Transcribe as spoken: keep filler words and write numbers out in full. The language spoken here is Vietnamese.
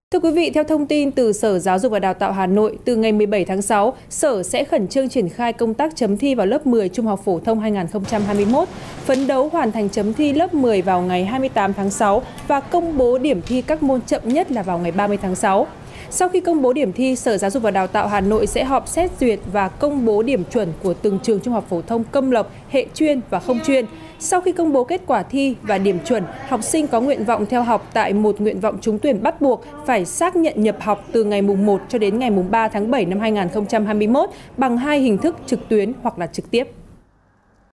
Thưa quý vị, theo thông tin từ Sở Giáo dục và Đào tạo Hà Nội, từ ngày mười bảy tháng sáu, Sở sẽ khẩn trương triển khai công tác chấm thi vào lớp mười Trung học phổ thông hai nghìn không trăm hai mươi mốt, phấn đấu hoàn thành chấm thi lớp mười vào ngày hai mươi tám tháng sáu và công bố điểm thi các môn chậm nhất là vào ngày ba mươi tháng sáu. Sau khi công bố điểm thi, Sở Giáo dục và Đào tạo Hà Nội sẽ họp xét duyệt và công bố điểm chuẩn của từng trường trung học phổ thông công lập, hệ chuyên và không chuyên. Sau khi công bố kết quả thi và điểm chuẩn, học sinh có nguyện vọng theo học tại một nguyện vọng trúng tuyển bắt buộc phải xác nhận nhập học từ ngày mùng một cho đến ngày mùng ba tháng bảy năm hai nghìn không trăm hai mươi mốt bằng hai hình thức trực tuyến hoặc là trực tiếp.